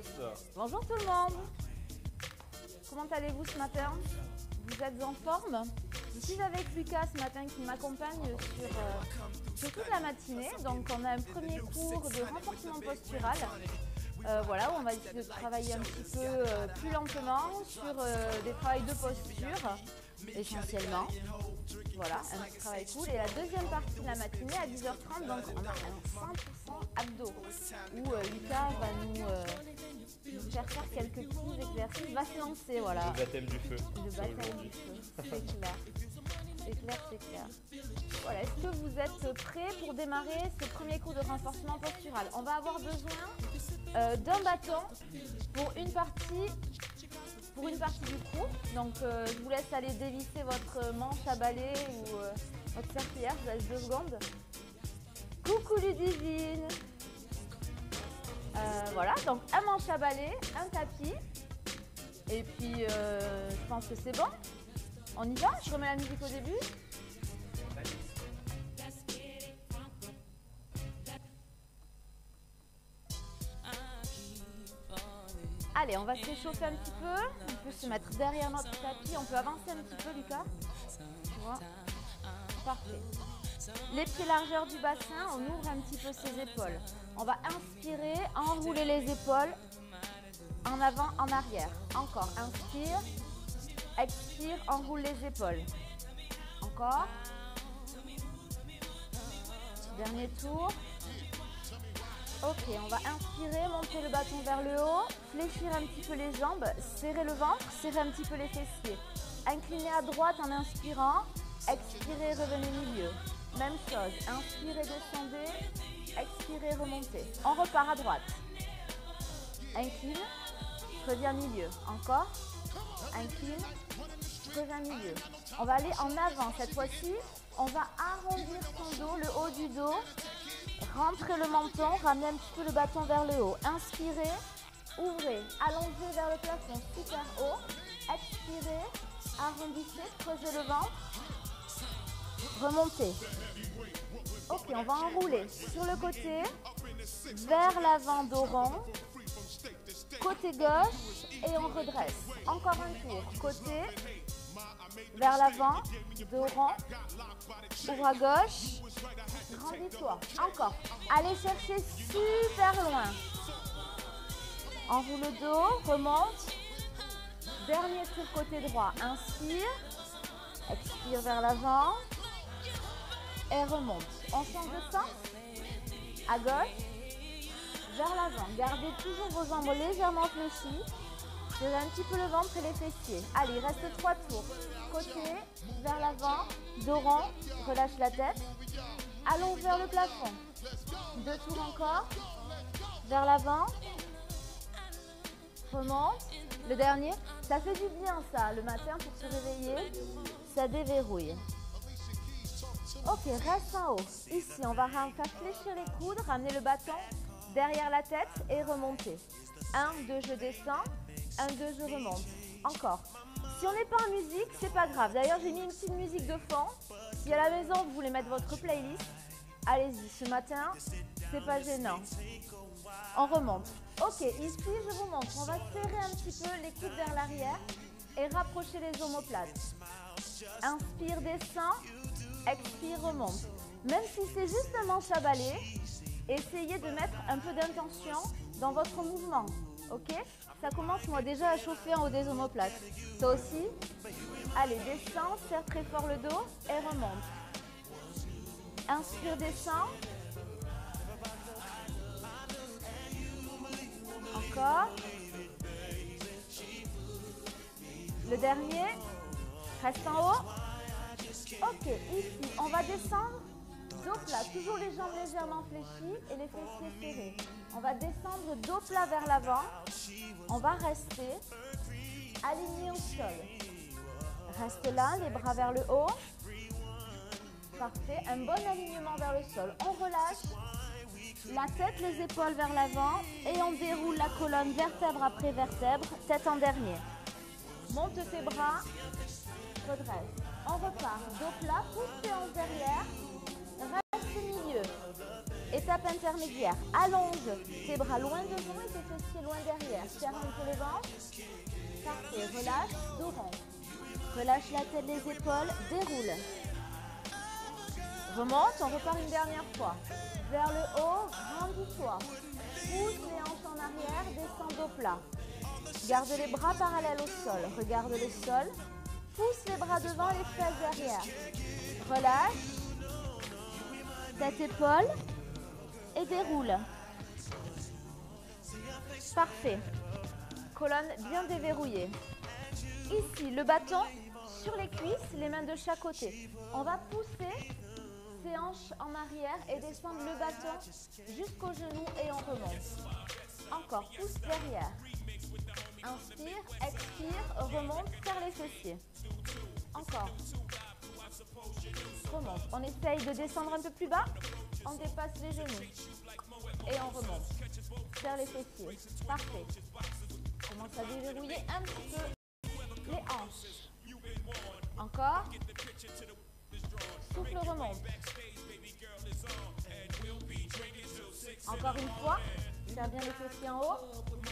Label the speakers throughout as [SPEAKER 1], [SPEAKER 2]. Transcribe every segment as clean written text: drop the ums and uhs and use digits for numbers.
[SPEAKER 1] Bonjour tout le monde. Comment allez-vous ce matin? Vous êtes en forme? Je suis avec Lucas ce matin qui m'accompagne sur toute la matinée. Donc on a un premier cours de renforcement postural. Voilà, où on va essayer de travailler un petit peu plus lentement sur des travails de posture essentiellement. Voilà, un petit travail cool. Et la deuxième partie de la matinée à 10h30, donc on a un 100% abdos où Lucas va nous faire quelques petits exercices. Il va se lancer, voilà.
[SPEAKER 2] Le baptême du feu.
[SPEAKER 1] Le baptême du feu, c'est clair. C'est clair, c'est clair. Voilà, est-ce que vous êtes prêts pour démarrer ce premier cours de renforcement postural? On va avoir besoin d'un bâton pour une partie du cours. Donc je vous laisse aller dévisser votre manche à balai ou votre serpillière, je vous laisse 2 secondes. Coucou Ludivine. Voilà, donc un manche à balai, un tapis. Et puis je pense que c'est bon. On y va? Je remets la musique au début. Allez, on va se réchauffer un petit peu. On peut se mettre derrière notre tapis. On peut avancer un petit peu, Lucas. Tu vois? Parfait. Les pieds largeur du bassin, on ouvre un petit peu ses épaules. On va inspirer, enrouler les épaules. En avant, en arrière. Encore. Inspire. Expire, enroule les épaules. Encore. Dernier tour. Ok, on va inspirer, monter le bâton vers le haut, fléchir un petit peu les jambes, serrer le ventre, serrer un petit peu les fessiers. Incliner à droite en inspirant, expirez, revenez milieu. Même chose, inspirez, descendez, expirez, remontez. On repart à droite. Incline, reviens milieu. Encore. Incline, reviens milieu. On va aller en avant cette fois-ci. On va arrondir son dos, le haut du dos. Rentrez le menton, ramenez un petit peu le bâton vers le haut. Inspirez, ouvrez, allongez vers le plafond, super haut. Expirez, arrondissez, creusez le ventre. Remontez. Ok, on va enrouler sur le côté, vers l'avant, dos rond. Côté gauche et on redresse. Encore un tour. Côté, vers l'avant, dos rond. Ouvre à gauche. Grandis-toi. Encore. Allez chercher super loin. Enroule le dos, remonte. Dernier tour côté droit. Inspire. Expire vers l'avant. Et remonte. On change de sens. À gauche. Vers l'avant. Gardez toujours vos jambes légèrement fléchies. Serrez un petit peu le ventre et les fessiers. Allez, il reste 3 tours. Côté, vers l'avant, dos rond, relâche la tête. Allons vers le plafond. 2 tours encore. Vers l'avant. Remonte. Le dernier. Ça fait du bien ça, le matin pour se réveiller. Ça déverrouille. Ok, reste en haut. Ici, on va faire fléchir les coudes, ramener le bâton derrière la tête et remonter. 1, 2, je descends. 1, 2, je remonte. Encore. Si on n'est pas en musique, c'est pas grave. D'ailleurs, j'ai mis une petite musique de fond. Si à la maison, vous voulez mettre votre playlist, allez-y. Ce matin, c'est pas gênant. On remonte. Ok, ici, je vous montre. On va serrer un petit peu les coudes vers l'arrière et rapprocher les omoplates. Inspire, descend. Expire, remonte. Même si c'est juste un manche à balai, essayez de mettre un peu d'intention dans votre mouvement. Ok? Ça commence moi déjà à chauffer en haut des omoplates. Toi aussi? Allez, descends, serre très fort le dos et remonte. Inspire, descend. Encore. Le dernier. Reste en haut. Ok, ici, on va descendre. Dos plat, toujours les jambes légèrement fléchies et les fessiers serrés. On va descendre dos plat vers l'avant. On va rester aligné au sol. Reste là, les bras vers le haut. Parfait, un bon alignement vers le sol. On relâche la tête, les épaules vers l'avant et on déroule la colonne vertèbre après vertèbre, tête en dernier. Monte tes bras, redresse. On repart, dos plat, pousse séance derrière. Reste milieu. Étape intermédiaire, allonge tes bras loin devant et tes fessiers loin derrière. Serre un peu le ventre. Parfait, relâche, dos rond. Relâche la tête, les épaules, déroule. Remonte, on repart une dernière fois. Vers le haut, grandis-toi. Pousse les hanches en arrière, descends au plat. Garde les bras parallèles au sol. Regarde le sol. Pousse les bras devant, les fesses derrière. Relâche. Tête, épaule. Et déroule. Parfait. Colonne bien déverrouillée. Ici, le bâton sur les cuisses, les mains de chaque côté. On va pousser ses hanches en arrière et descendre le bâton jusqu'au genou et on remonte. Encore, pousse derrière. Inspire, expire, remonte, serre les fessiers. Encore. Remonte. On essaye de descendre un peu plus bas. On dépasse les genoux. Et on remonte. Serre les fessiers. Parfait. Commence à déverrouiller un petit peu les hanches. Encore. Souffle, remonte. Encore une fois. Serre bien les fessiers en haut.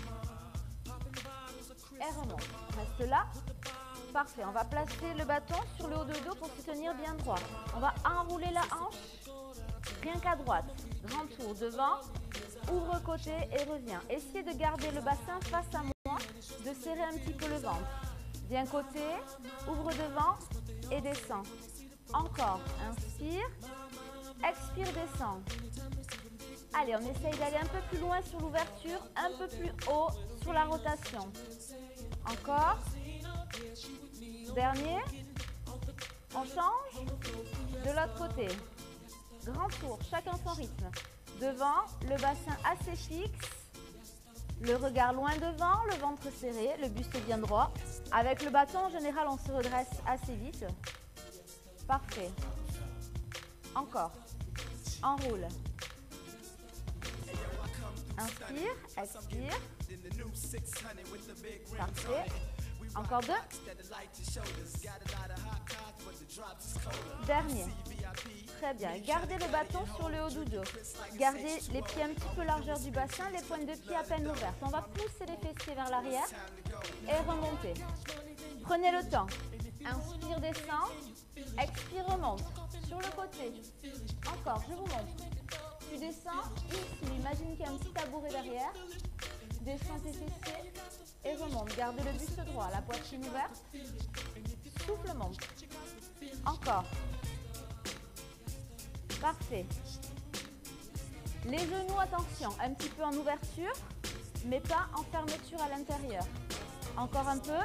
[SPEAKER 1] Et remonte. Reste là. Parfait. On va placer le bâton sur le haut de dos pour se tenir bien droit. On va enrouler la hanche. Rien qu'à droite. Grand tour devant. Ouvre côté et reviens. Essayez de garder le bassin face à moi. De serrer un petit peu le ventre. Viens côté. Ouvre devant et descends. Encore. Inspire. Expire, descends. Allez, on essaye d'aller un peu plus loin sur l'ouverture, un peu plus haut sur la rotation. Encore. Dernier. On change. De l'autre côté. Grand tour, chacun son rythme. Devant, le bassin assez fixe. Le regard loin devant, le ventre serré, le buste bien droit. Avec le bâton, en général, on se redresse assez vite. Parfait. Encore. Enroule. Inspire, expire. Parfait. Encore deux. Dernier. Très bien. Gardez le bâton sur le haut du dos. Gardez les pieds un petit peu largeur du bassin, les pointes de pied à peine ouvertes. On va pousser les fessiers vers l'arrière et remonter. Prenez le temps. Inspire, descend. Expire, remonte. Sur le côté. Encore, je vous montre. Tu descends ici. Imagine qu'il y a un petit tabouret derrière. Descends tes fessiers et remonte. Gardez le buste droit, la poitrine ouverte. Souffle, monte. Encore. Parfait. Les genoux, attention, un petit peu en ouverture, mais pas en fermeture à l'intérieur. Encore un peu.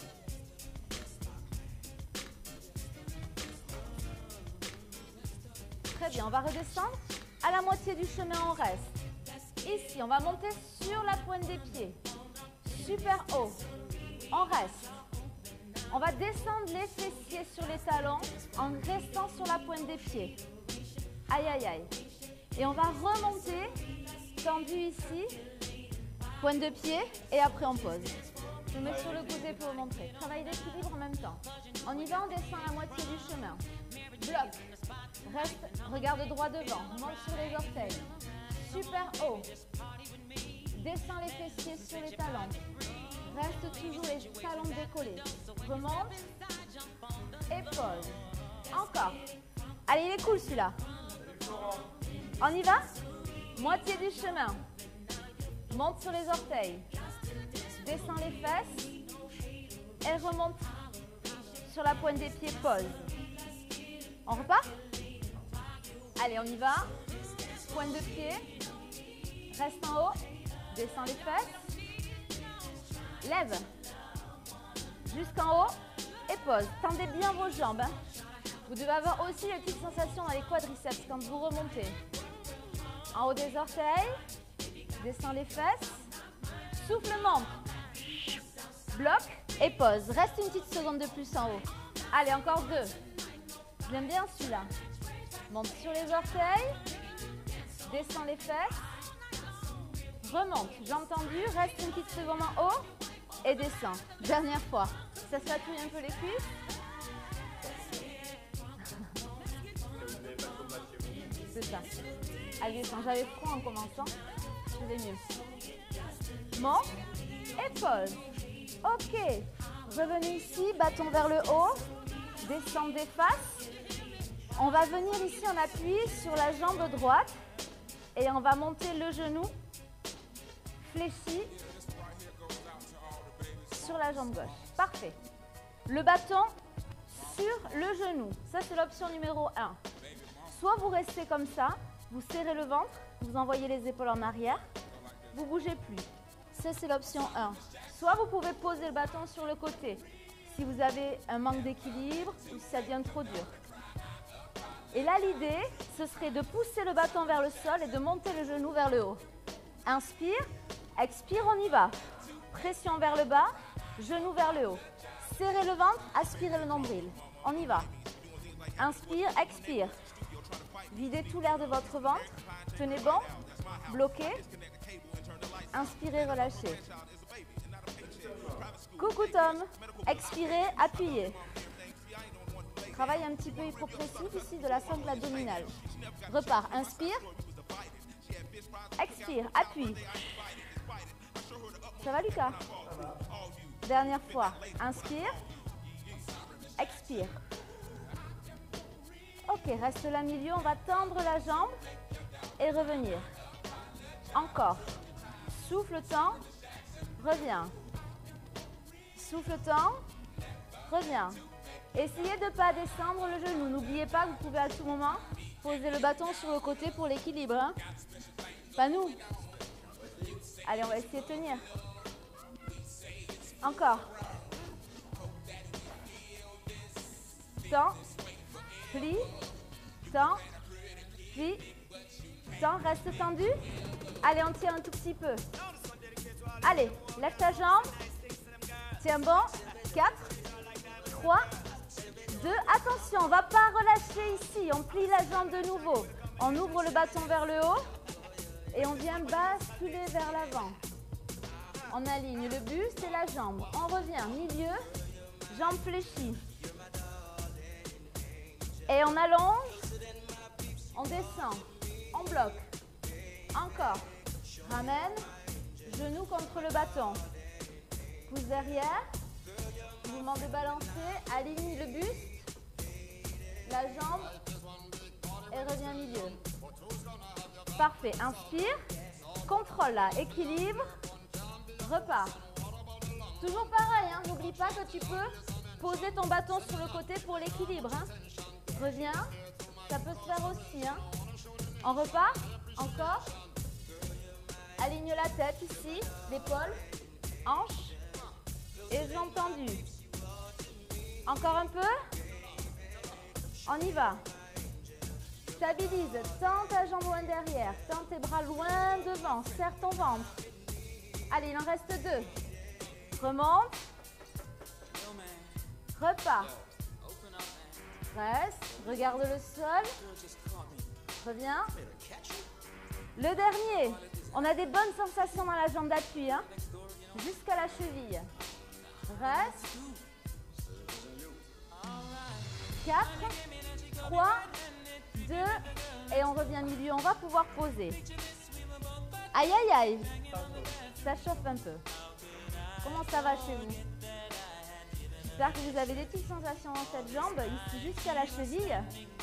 [SPEAKER 1] Très bien, on va redescendre. À la moitié du chemin, on reste. Ici, on va monter sur la pointe des pieds. Super haut. On reste. On va descendre les fessiers sur les talons en restant sur la pointe des pieds. Aïe, aïe, aïe. Et on va remonter, tendu ici, pointe de pied, et après on pose. Je me mets sur le côté pour vous montrer. Travail d'équilibre en même temps. On y va, on descend la moitié du chemin. Bloc. Reste, regarde droit devant. Monte sur les orteils. Super haut. Descends les fessiers sur les talons. Reste toujours les talons décollés. Remonte. Et pose. Encore. Allez, il est cool celui-là. On y va? Moitié du chemin. Monte sur les orteils. Descends les fesses. Et remonte sur la pointe des pieds. Pose. On repart? Allez, on y va. Pointe de pied. Reste en haut. Descends les fesses. Lève. Jusqu'en haut. Et pose. Tendez bien vos jambes. Hein. Vous devez avoir aussi les petites sensations dans les quadriceps quand vous remontez. En haut des orteils. Descends les fesses. Souffle, monte. Bloc et pose. Reste une petite seconde de plus en haut. Allez, encore deux. J'aime bien celui-là. Monte sur les orteils. Descends les fesses. Remonte. Jambes tendues. Reste une petite seconde en haut. Et descends. Dernière fois. Ça se fatouille un peu les cuisses. C'est ça. Allez, quand j'avais froid en commençant, je faisais mieux. Monte et pose. Ok. Revenez ici, bâton vers le haut. Descendez face. On va venir ici en appui sur la jambe droite. Et on va monter le genou fléchi sur la jambe gauche. Parfait. Le bâton sur le genou. Ça, c'est l'option numéro 1. Soit vous restez comme ça, vous serrez le ventre, vous envoyez les épaules en arrière, vous ne bougez plus. Ça, c'est l'option 1. Soit vous pouvez poser le bâton sur le côté si vous avez un manque d'équilibre ou si ça devient trop dur. Et là, l'idée, ce serait de pousser le bâton vers le sol et de monter le genou vers le haut. Inspire, expire, on y va. Pression vers le bas, genou vers le haut. Serrez le ventre, aspirez le nombril. On y va. Inspire, expire. Videz tout l'air de votre ventre. Tenez bon, bloquez. Inspirez, relâchez. Coucou Tom. Expirez, appuyez. Travail un petit peu hypopressif ici de la sangle abdominale. Repart, inspire. Expire, appuie. Ça va Lucas? Dernière fois, inspire. Expire. Ok, reste là milieu, on va tendre la jambe et revenir. Encore. Souffle temps, reviens. Souffle temps, reviens. Essayez de ne pas descendre le genou. N'oubliez pas que vous pouvez à tout moment poser le bâton sur le côté pour l'équilibre. Hein. Pas nous. Allez, on va essayer de tenir. Encore. Temps, plie, temps, plie, temps, reste tendu. Allez, on tient un tout petit peu. Allez, lève ta jambe. Tiens bon. 4, 3, 2. Attention, on ne va pas relâcher ici. On plie la jambe de nouveau. On ouvre le bâton vers le haut et on vient basculer vers l'avant. On aligne le buste et la jambe. On revient, milieu, jambe fléchie. Et on allonge, on descend, on bloque. Encore. Ramène, genou contre le bâton. Pousse derrière, mouvement de balancer, aligne le buste, la jambe et reviens milieu. Parfait, inspire, contrôle là, équilibre, repart. Toujours pareil, hein, n'oublie pas que tu peux poser ton bâton sur le côté pour l'équilibre. Hein. Reviens, ça peut se faire aussi. Hein. On repart, encore. Aligne la tête ici, l'épaule, hanche et jambes tendues. Encore un peu. On y va. Stabilise, tends ta jambe loin derrière, tends tes bras loin devant, serre ton ventre. Allez, il en reste 2. Remonte. Repars. Reste, regarde le sol. Reviens. Le dernier. On a des bonnes sensations dans la jambe d'appui, hein, jusqu'à la cheville. Reste. 4, 3, 2, et on revient milieu. On va pouvoir poser. Aïe, aïe, aïe. Ça chauffe un peu. Comment ça va chez vous? J'espère que vous avez des petites sensations dans cette jambe, ici jusqu'à la cheville.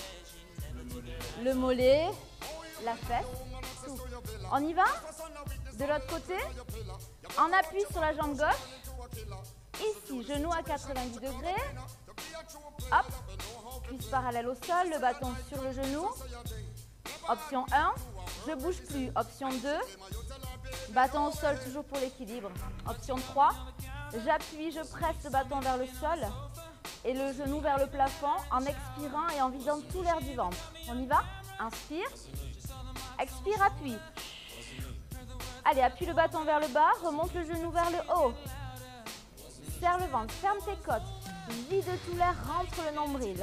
[SPEAKER 1] Le mollet, la fesse, tout. On y va? De l'autre côté, en appui sur la jambe gauche. Ici, genou à 90 degrés. Hop, cuisse parallèle au sol, le bâton sur le genou. Option 1, je ne bouge plus. Option 2, bâton au sol toujours pour l'équilibre. Option 3, j'appuie, je presse le bâton vers le sol et le genou vers le plafond en expirant et en vidant tout l'air du ventre. On y va? Inspire, expire, appuie. Allez, appuie le bâton vers le bas, remonte le genou vers le haut. Serre le ventre, ferme tes côtes. Vide tout l'air, rentre le nombril.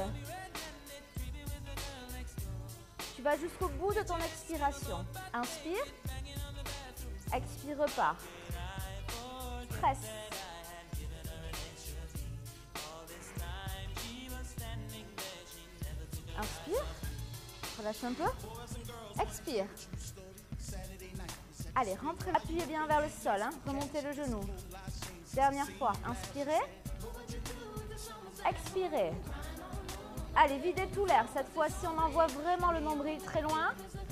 [SPEAKER 1] Tu vas jusqu'au bout de ton expiration. Inspire. Expire, repars. Presse. Inspire. Reste un peu. Expire. Allez, rentrez, appuyez bien vers le sol, hein. Remontez le genou. Dernière fois, inspirez. Expirez. Allez, videz tout l'air. Cette fois-ci, on envoie vraiment le nombril très loin.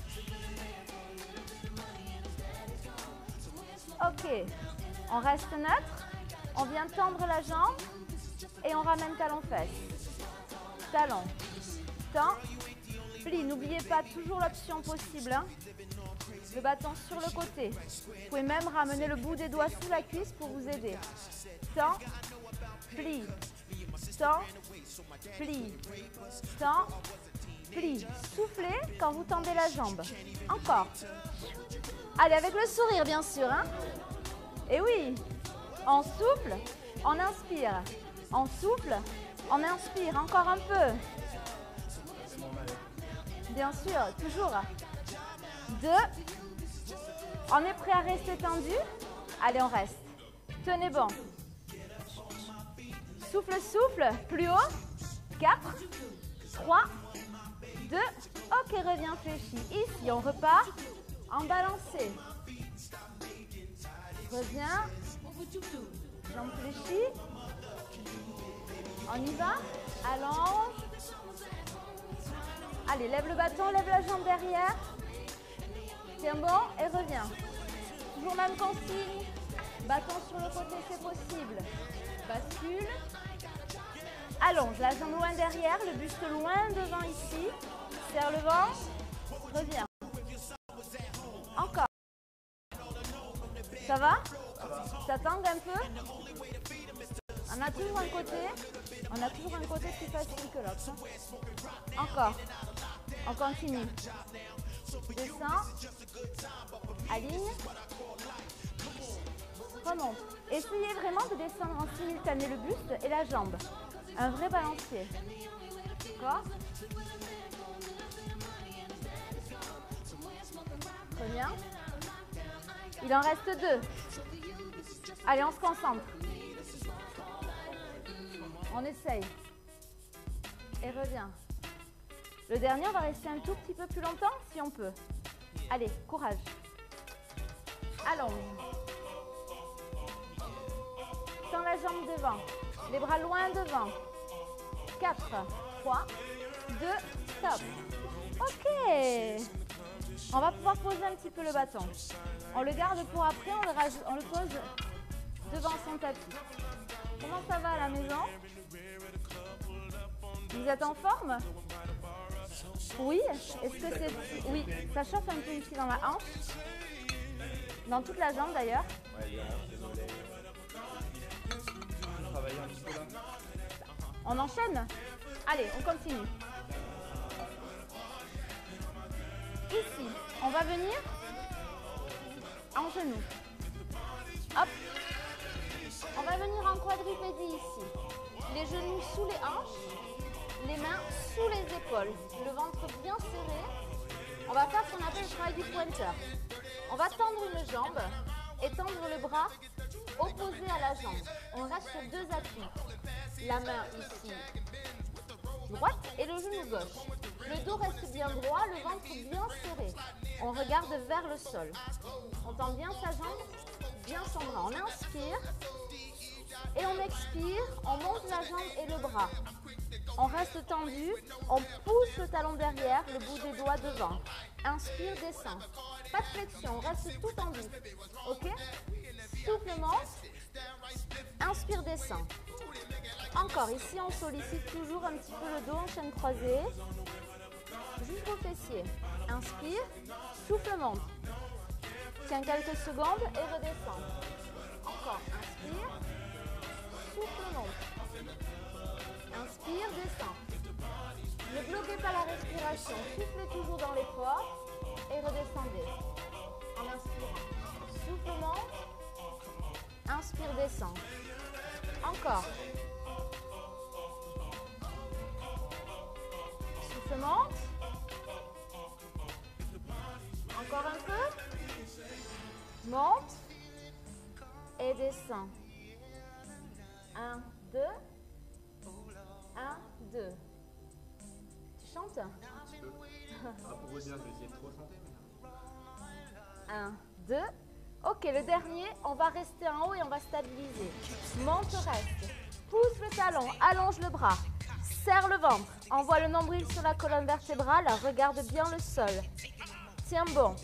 [SPEAKER 1] Ok, on reste neutre. On vient tendre la jambe et on ramène talon-fesse. Talon, tend, plie. N'oubliez pas toujours l'option possible, hein. Le bâton sur le côté. Vous pouvez même ramener le bout des doigts sous la cuisse pour vous aider. Tend, plie, tend, plie, tend, plie. Soufflez quand vous tendez la jambe. Encore. Allez, avec le sourire, bien sûr, hein. Et oui, on souffle, on inspire. On souffle, on inspire. Encore un peu. Bien sûr, toujours. 2. On est prêt à rester tendu? Allez, on reste. Tenez bon. Souffle, souffle. Plus haut. 4, 3, 2. Ok, reviens fléchi. Ici, on repart en balancé. Reviens. Jambe fléchie. On y va. Allonge. Allez, lève le bâton, lève la jambe derrière. Tiens bon et reviens. Toujours même consigne. Bâton sur le côté, c'est possible. Bascule. Allonge la jambe loin derrière, le buste loin devant ici. Serre le ventre. Reviens. Encore. Ça va? Ça tangue un peu? On a toujours un côté plus facile que l'autre. Hein? Encore. On continue. Descends. Aligne. Remonte. Essayez vraiment de descendre en simultané le buste et la jambe. Un vrai balancier. D'accord? Reviens. Il en reste 2. Allez, on se concentre. On essaye. Et reviens. Le dernier, on va rester un tout petit peu plus longtemps si on peut. Allez, courage. Allonge. Tends la jambe devant. Les bras loin devant. 4, 3, 2, stop. Ok. On va pouvoir poser un petit peu le bâton. On le garde pour après, on le pose devant son tapis. Comment ça va à la maison? Vous êtes en forme? Oui? Est-ce que c'est... Oui, ça chauffe un peu ici dans la hanche. Dans toute la jambe d'ailleurs. On enchaîne? Allez, on continue. Ici, on va venir en genoux. Hop. On va venir en quadrupédie ici. Les genoux sous les hanches, les mains sous les épaules, le ventre bien serré. On va faire ce qu'on appelle le travail du pointeur. On va tendre une jambe et tendre le bras opposé à la jambe. On reste sur 2 appuis. La main ici droite et le genou gauche. Le dos reste bien droit, le ventre bien serré. On regarde vers le sol. On tend bien sa jambe, bien son bras. On inspire et on expire. On monte la jambe et le bras. On reste tendu. On pousse le talon derrière, le bout des doigts devant. Inspire, descend. Pas de flexion, on reste tout tendu. Ok? Souffle, monte. Inspire, descend. Encore, ici on sollicite toujours un petit peu le dos en chaîne croisée. Jusqu'au fessier. Inspire, souffle, monte. Tiens quelques secondes et redescend. Encore, inspire, souffle, monte. Inspire, descend. Ne bloquez pas la respiration. Soufflez toujours dans l'effort et redescendez. En inspirant. Souffle, monte. Inspire, descend. Encore. Souffle, monte. Encore un peu. Monte. Et descend. 1, 2. 1, 2. Tu chantes?
[SPEAKER 2] Pour vous dire, je vais essayer de trop sentir.
[SPEAKER 1] 1, 2. Ok, le dernier, on va rester en haut et on va stabiliser. Monte, reste. Pousse le talon, allonge le bras. Serre le ventre. Envoie le nombril sur la colonne vertébrale. Regarde bien le sol. Tiens bon.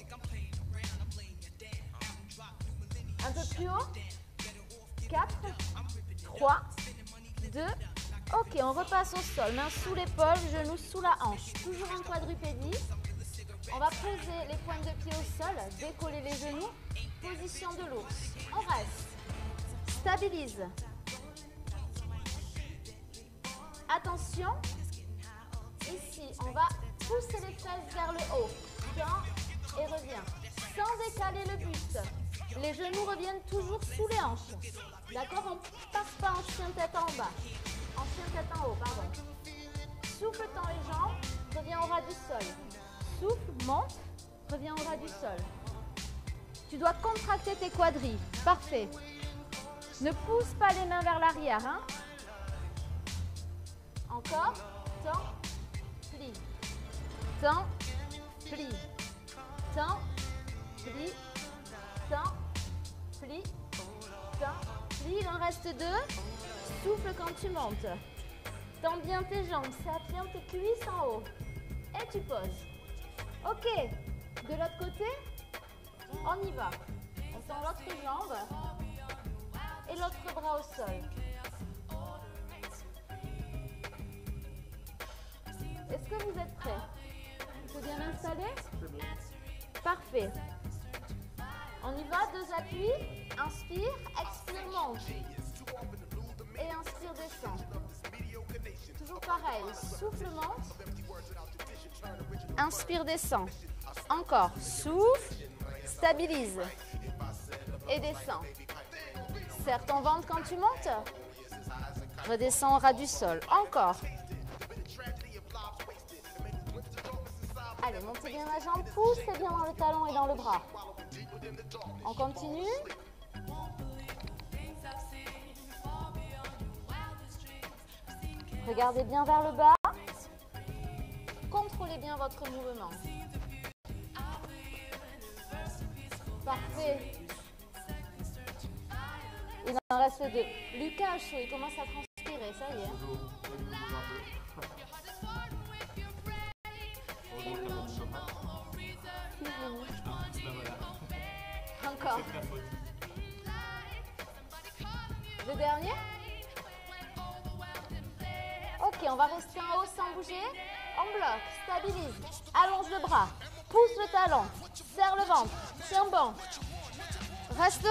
[SPEAKER 1] Un peu plus haut. 4, 3, 2. Ok, on repasse au sol. Main sous l'épaule, genou sous la hanche. Toujours en quadrupédie. On va poser les pointes de pied au sol, décoller les genoux. Position de l'ours. On reste. Stabilise. Attention. Ici, on va pousser les fesses vers le haut. Tends et reviens. Sans décaler le buste. Les genoux reviennent toujours sous les hanches. D'accord? On ne passe pas en chien tête en bas. En chien tête en haut, pardon. Souffle, tends les jambes. Reviens au ras du sol. Souffle, monte. Reviens au ras du sol. Tu dois contracter tes quadris. Parfait. Ne pousse pas les mains vers l'arrière. Hein? Encore. Tends, plie. Tends, plie. Tends, plie. Tends, plie. Tends, plie. Il en reste 2. Souffle quand tu montes. Tends bien tes jambes. Serre tes cuisses en haut. Et tu poses. Ok. De l'autre côté, on y va. On tend l'autre jambe et l'autre bras au sol. Est-ce que vous êtes prêts? Il faut bien l'installer? Parfait. On y va, 2 appuis. Inspire, expire, monte. Et inspire, descend. Toujours pareil, souffle, monte. Inspire, descend. Encore, souffle, stabilise. Et descend. Serre ton ventre quand tu montes. Redescends au ras du sol. Encore. Allez, montez bien la jambe, poussez bien dans le talon et dans le bras. On continue. Regardez bien vers le bas. Contrôlez bien votre mouvement. Parfait. Il en reste 2. Lucas a chaud, il commence à transpirer, ça y est. Encore. Le dernier. Ok, on va rester en haut sans bouger. On bloque, stabilise, allonge le bras, pousse le talon, serre le ventre, tiens bon. Reste.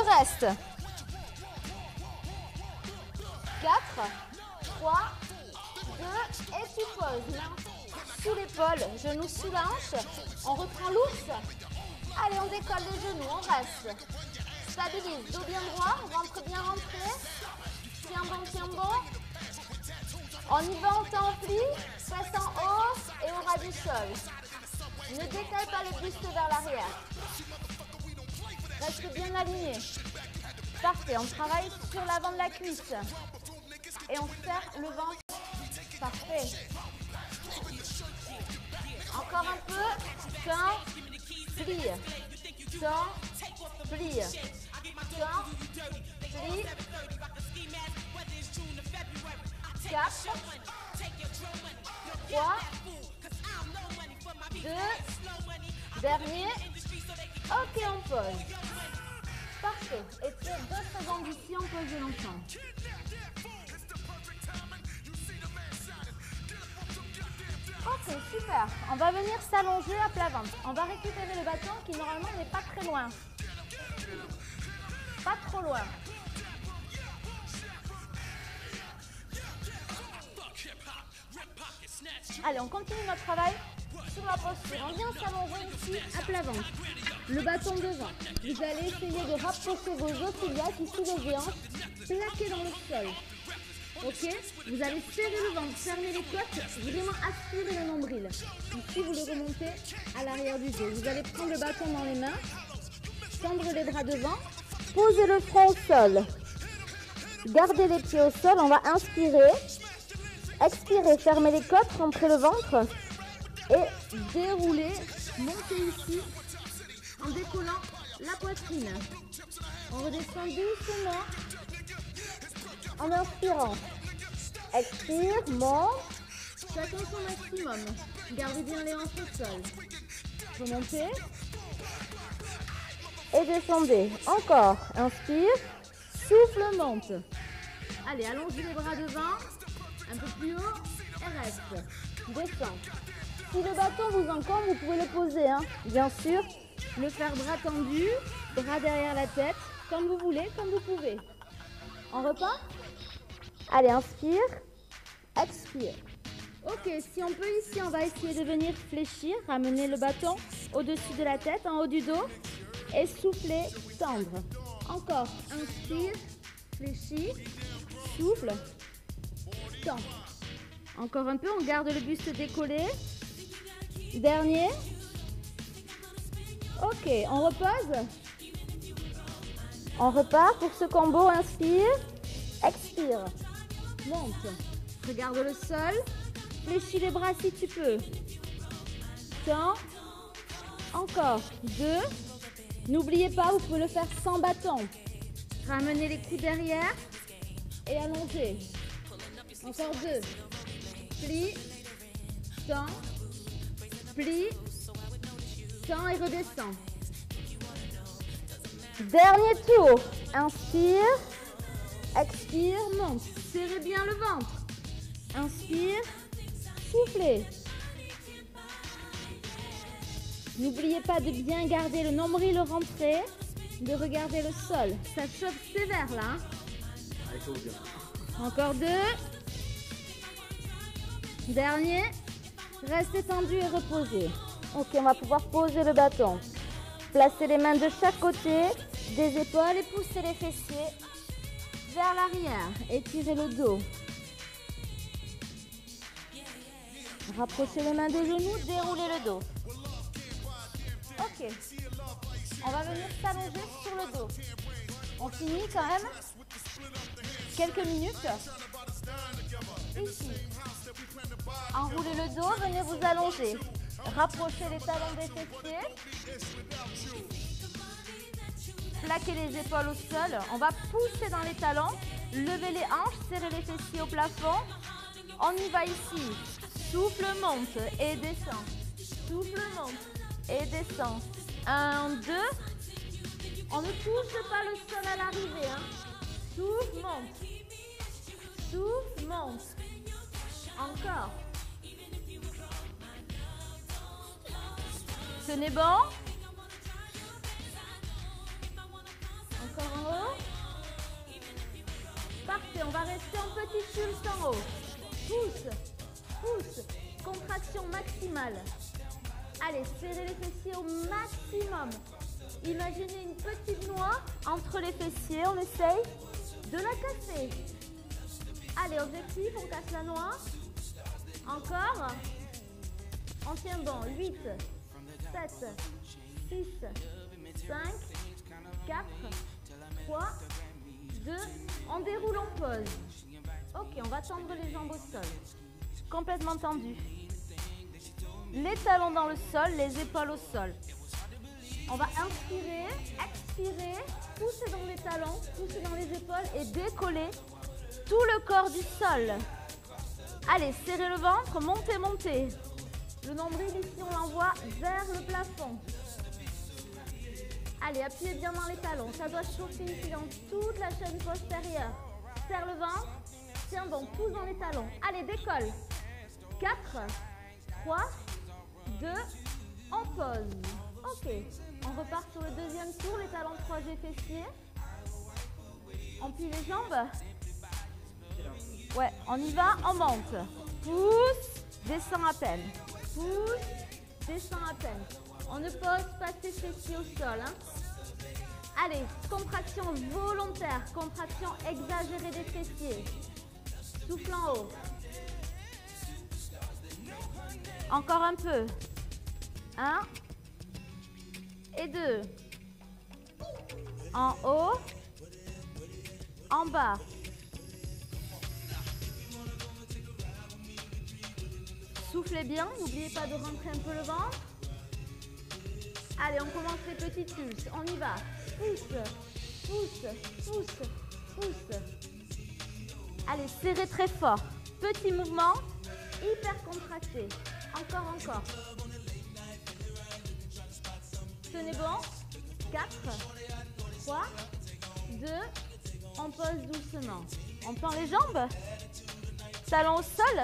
[SPEAKER 1] 4, 3, 2 et tu poses. Main sous l'épaule, genoux sous la hanche. On reprend l'ours. Allez, on décolle les genoux, on reste. Stabilise, dos bien droit, ventre bien rentré. Tiens bon. On y va, on t'emplit, fesse en haut et au ras du sol. Ne décale pas le buste vers l'arrière. Reste bien aligné. Parfait, on travaille sur l'avant de la cuisse. Et on serre le ventre. Parfait. Encore un peu. Tends, plie. Tends, plie. Tends, plie. 4, 3, 2, dernier. Ok, on pose. Parfait. Et pour 2 secondes ici, on pose de l'ensemble. Ok, super. On va venir s'allonger à plat ventre. On va récupérer le bâton qui normalement n'est pas très loin. Pas trop loin. Allez, on continue notre travail sur la posture. On vient s'allonger ici à plat ventre. Le bâton devant. Vous allez essayer de rapprocher vos os iliaques ici des hanches, plaqués dans le sol. Ok? Vous allez serrer le ventre, fermer les côtes, vraiment aspirer le nombril. Ici, vous le remontez à l'arrière du dos. Vous allez prendre le bâton dans les mains, tendre les bras devant, poser le front au sol. Gardez les pieds au sol, on va inspirer. Expirez, fermez les côtes, rentrez le ventre. et déroulez, montez ici en décollant la poitrine. On redescend doucement en inspirant. Expire, monte, chacun son maximum. Gardez bien les hanches au sol. Remontez et descendez. Encore, inspire, souffle, monte. Allez, allongez les bras devant, un peu plus haut et reste. Descend. Si le bâton vous encombre, vous pouvez le poser, hein. Bien sûr, le faire bras tendu, bras derrière la tête, comme vous voulez, comme vous pouvez. On repart? Allez, inspire, expire. Ok, si on peut ici, on va essayer de venir fléchir, ramener le bâton au-dessus de la tête, en haut du dos, et souffler, tendre. Encore, inspire, fléchis, souffle, tend. Encore un peu, on garde le buste décollé. Dernier. Ok, on repose. On repart pour ce combo, inspire, expire, monte. Regarde le sol, fléchis les bras si tu peux. Tends. Encore, 2. N'oubliez pas, vous pouvez le faire sans bâton. Ramenez les coudes derrière et allongez. Encore 2. Plie, tends, plie, tends et redescends. Dernier tour. Inspire, expire, monte. Serrez bien le ventre. Inspire, soufflez. N'oubliez pas de bien garder le nombril rentré, de regarder le sol. Ça chauffe sévère là. Encore 2. Dernier. Restez tendu et reposez. Ok, on va pouvoir poser le bâton. Placez les mains de chaque côté des épaules et poussez les fessiers vers l'arrière. Étirez le dos. Rapprochez les mains des genoux, déroulez le dos. Ok, on va venir s'allonger sur le dos. On finit quand même quelques minutes. Ici, enroulez le dos, venez vous allonger. Rapprochez les talons des fessiers. Plaquez les épaules au sol. On va pousser dans les talons. Levez les hanches, serrez les fessiers au plafond. On y va ici. Souffle, monte et descend. Souffle, monte et descend. 1, 2. On ne touche pas le sol à l'arrivée. Hein. Souffle, monte. Souffle, monte. Encore. Tenez bon. Encore en haut. Parfait, on va rester en petit pulse en haut. Pousse, pousse. Contraction maximale. Allez, serrez les fessiers au maximum. Imaginez une petite noix entre les fessiers. On essaye de la casser. Allez, objectif, on casse la noix. Encore. On tient bon. 8, 7, 6, 5, 4, 3, 2. On déroule, on pose. Ok, on va tendre les jambes au sol. Complètement tendu. Les talons dans le sol, les épaules au sol. On va inspirer, expirer, pousser dans les talons, pousser dans les épaules et décoller tout le corps du sol. Allez, serrez le ventre, montez, montez. Le nombril ici, on l'envoie vers le plafond. Allez, appuyez bien dans les talons. Ça doit chauffer ici dans toute la chaîne postérieure. Serre le ventre. Tiens bon, pousse dans les talons. Allez, décolle. 4, 3, 2, on pose. Ok, on repart sur le deuxième tour. Les talons croisés fessiers. On plie les jambes. Ouais, on y va, on monte. Pousse, descend à peine. Pousse, descend à peine. On ne pose pas ses fessiers au sol. Hein. Allez, contraction volontaire, contraction exagérée des fessiers. Souffle en haut. Encore un peu. 1 et 2. En haut, en bas. Soufflez bien, n'oubliez pas de rentrer un peu le ventre. Allez, on commence les petites pulses. On y va. Pousse, pousse, pousse, pousse. Allez, serrez très fort. Petit mouvement, hyper contracté. Encore, encore. Tenez bon. 4, 3, 2, on pose doucement. On tend les jambes. Talons au sol.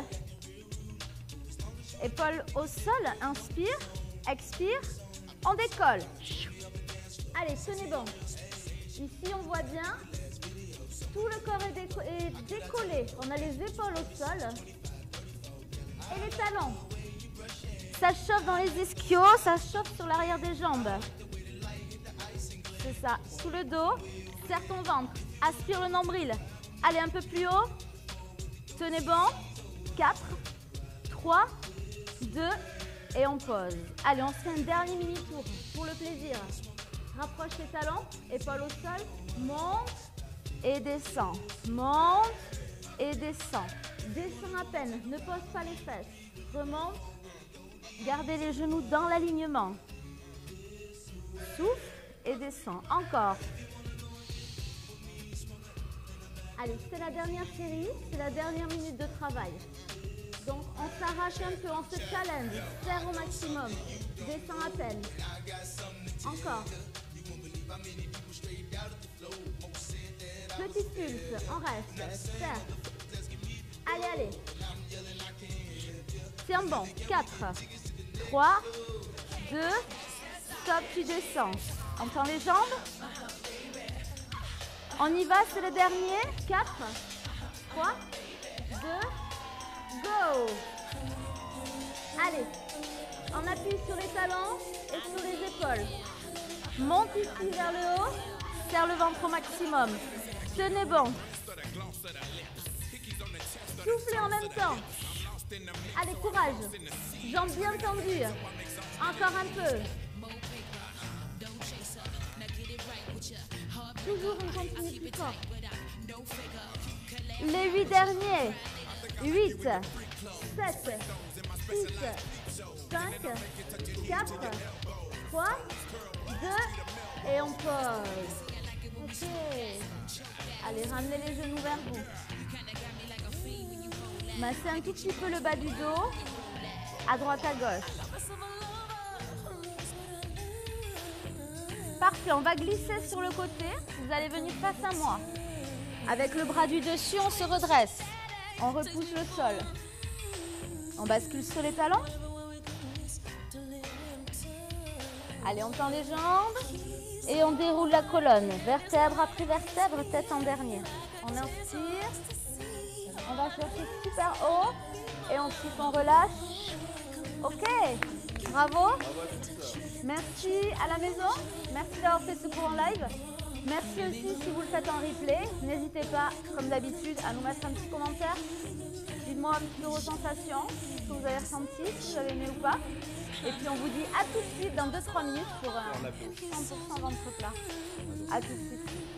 [SPEAKER 1] Épaules au sol. Inspire, expire. On décolle. Allez, tenez bon. Ici, on voit bien. Tout le corps est décollé. On a les épaules au sol. Et les talons. Ça chauffe dans les ischios, ça chauffe sur l'arrière des jambes. C'est ça. Sous le dos. Serre ton ventre. Aspire le nombril. Allez, un peu plus haut. Tenez bon. 4, 3, 2, et on pose. Allez, on se fait un dernier mini-tour pour le plaisir. Rapproche les talons, épaules au sol, monte et descend. Monte et descend. Descend à peine, ne pose pas les fesses. Remonte, gardez les genoux dans l'alignement. Souffle et descend. Encore. Allez, c'est la dernière série, c'est la dernière minute de travail. Donc, on s'arrache un peu, on se challenge, serre au maximum, descend à peine. Encore. Petite pulse, on reste, serre. Allez, allez. Tiens bon, 4, 3, 2, stop, tu descends. On tend les jambes. On y va, c'est le dernier. 4, 3, 2, go. Allez, on appuie sur les talons et sur les épaules. Monte ici vers le haut, serre le ventre au maximum. Tenez bon. Soufflez en même temps. Allez, courage. Jambes bien tendues. Encore un peu. Toujours, on continue plus fort. Les 8 derniers. 8, 7, 6, 5, 4, 3, 2, et on pose. Ok. Allez, ramenez les genoux vers vous. Massez un tout petit peu le bas du dos, à droite, à gauche. Parfait, on va glisser sur le côté. Vous allez venir face à moi. Avec le bras du dessus, on se redresse. On repousse le sol. On bascule sur les talons. Allez, on tend les jambes et on déroule la colonne. Vertèbre après vertèbre, tête en dernier. On inspire. On va chercher super haut et ensuite on relâche. Ok, bravo. Merci à la maison. Merci d'avoir fait ce cours en live. Merci aussi si vous le faites en replay. N'hésitez pas, comme d'habitude, à nous mettre un petit commentaire. Dites-moi un petit peu vos sensations, ce que vous avez ressenti, si vous avez aimé ou pas. Et puis on vous dit à tout de suite dans 2-3 minutes pour un 100% ventre plat. À tout de suite.